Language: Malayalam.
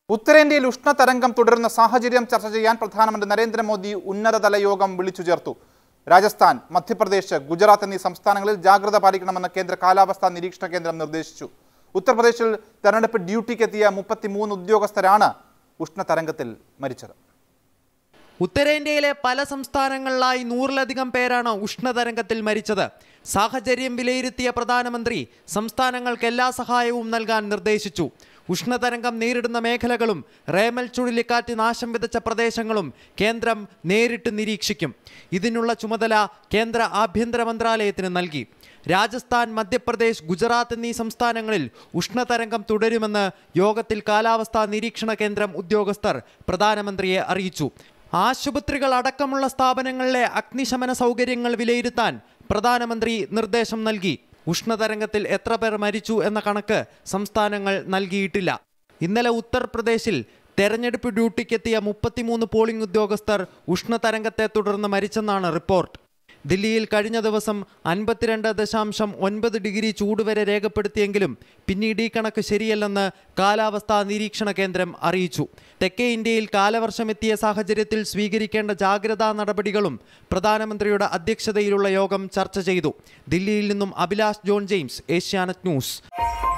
ഉത്തരേന്ത്യയിൽ ഉഷ്ണതരംഗം തുടരുന്ന സാഹചര്യം ചർച്ച ചെയ്യാൻ പ്രധാനമന്ത്രി നരേന്ദ്രമോദി ഉന്നതതല യോഗം വിളിച്ചു ചേർത്തു. രാജസ്ഥാൻ, മധ്യപ്രദേശ്, ഗുജറാത്ത് എന്നീ സംസ്ഥാനങ്ങളിൽ ജാഗ്രത പാലിക്കണമെന്ന് കേന്ദ്ര കാലാവസ്ഥാ നിരീക്ഷണ കേന്ദ്രം നിർദ്ദേശിച്ചു. ഉത്തർപ്രദേശിൽ തെരഞ്ഞെടുപ്പ് ഡ്യൂട്ടിക്കെത്തിയ 33 ഉദ്യോഗസ്ഥരാണ് ഉഷ്ണതരംഗത്തിൽ മരിച്ചത്. ഉത്തരേന്ത്യയിലെ പല സംസ്ഥാനങ്ങളിലായി 100-ലധികം പേരാണ് ഉഷ്ണതരംഗത്തിൽ മരിച്ചത്. സാഹചര്യം വിലയിരുത്തിയ പ്രധാനമന്ത്രി സംസ്ഥാനങ്ങൾക്ക് എല്ലാ സഹായവും നൽകാൻ നിർദ്ദേശിച്ചു. ഉഷ്ണതരംഗം നേരിടുന്ന മേഖലകളും റേമൽ ചുഴലിക്കാറ്റ് നാശം വിതച്ച പ്രദേശങ്ങളും കേന്ദ്രം നേരിട്ട് നിരീക്ഷിക്കും. ഇതിനുള്ള ചുമതല കേന്ദ്ര ആഭ്യന്തര മന്ത്രാലയത്തിന് നൽകി. രാജസ്ഥാൻ, മധ്യപ്രദേശ്, ഗുജറാത്ത് എന്നീ സംസ്ഥാനങ്ങളിൽ ഉഷ്ണതരംഗം തുടരുമെന്ന് യോഗത്തിൽ കാലാവസ്ഥാ നിരീക്ഷണ കേന്ദ്രം ഉദ്യോഗസ്ഥർ പ്രധാനമന്ത്രിയെ അറിയിച്ചു. ആശുപത്രികൾ അടക്കമുള്ള സ്ഥാപനങ്ങളിലെ അഗ്നിശമന സൗകര്യങ്ങൾ വിലയിരുത്താൻ പ്രധാനമന്ത്രി നിർദ്ദേശം നൽകി. ഉഷ്ണതരംഗത്തിൽ എത്ര പേർ മരിച്ചു എന്ന കണക്ക് സംസ്ഥാനങ്ങൾ നൽകിയിട്ടില്ല. ഇന്നലെ ഉത്തർപ്രദേശിൽ തെരഞ്ഞെടുപ്പ് ഡ്യൂട്ടിക്കെത്തിയ 33 പോളിംഗ് ഉദ്യോഗസ്ഥർ ഉഷ്ണതരംഗത്തെ തുടർന്ന് മരിച്ചെന്നാണ് റിപ്പോർട്ട്. ദില്ലിയിൽ കഴിഞ്ഞ ദിവസം 52.9 ഡിഗ്രി ചൂട് വരെ രേഖപ്പെടുത്തിയെങ്കിലും പിന്നീട് ഈ കണക്ക് ശരിയല്ലെന്ന് കാലാവസ്ഥാ നിരീക്ഷണ കേന്ദ്രം അറിയിച്ചു. തെക്കേ ഇന്ത്യയിൽ കാലവർഷമെത്തിയ സാഹചര്യത്തിൽ സ്വീകരിക്കേണ്ട ജാഗ്രതാ നടപടികളും പ്രധാനമന്ത്രിയുടെ അധ്യക്ഷതയിലുള്ള യോഗം ചർച്ച ചെയ്തു. ദില്ലിയിൽ നിന്നും Abhilash John James, Asianet news.